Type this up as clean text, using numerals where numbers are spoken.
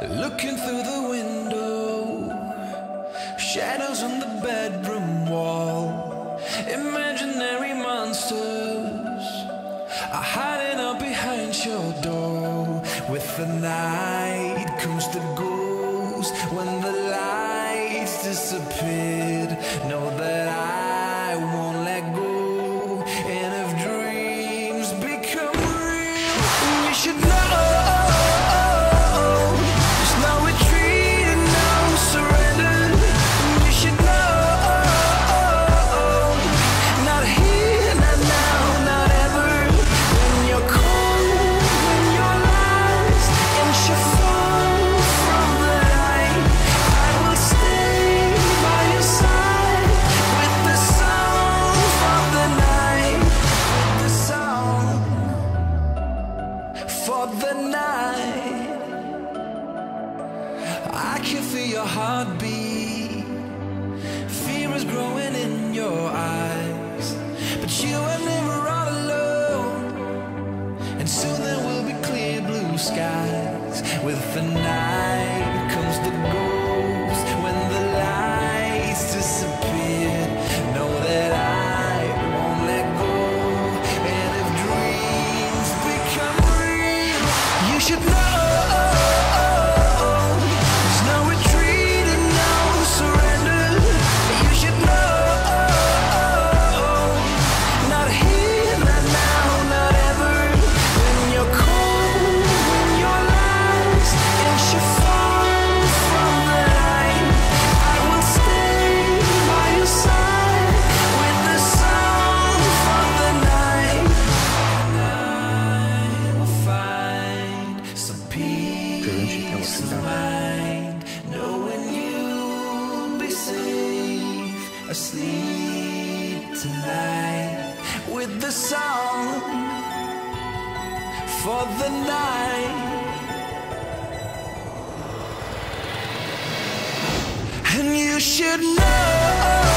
Looking through the window, shadows on the bedroom wall. Imaginary monsters are hiding up behind your door. With the night comes the ghost. When the lights disappeared, know that I won't let go. And if dreams become real, you should know. For the night, I can feel your heartbeat. Fear is growing in your eyes, but you are never all alone. And soon there will be clear blue skies. With the night comes the ghost. When the lights disappear, know that I won't let go. And if dreams become real, you should know. There's no retreat and no surrender. You should know. Not here, not now, not ever. When you're cold, when you're lost, and you fall from the light, I will stay by your side with the sound of the night. And I will find some peace of mind, knowing you'll be safe asleep tonight. With the song for the night. And you should know.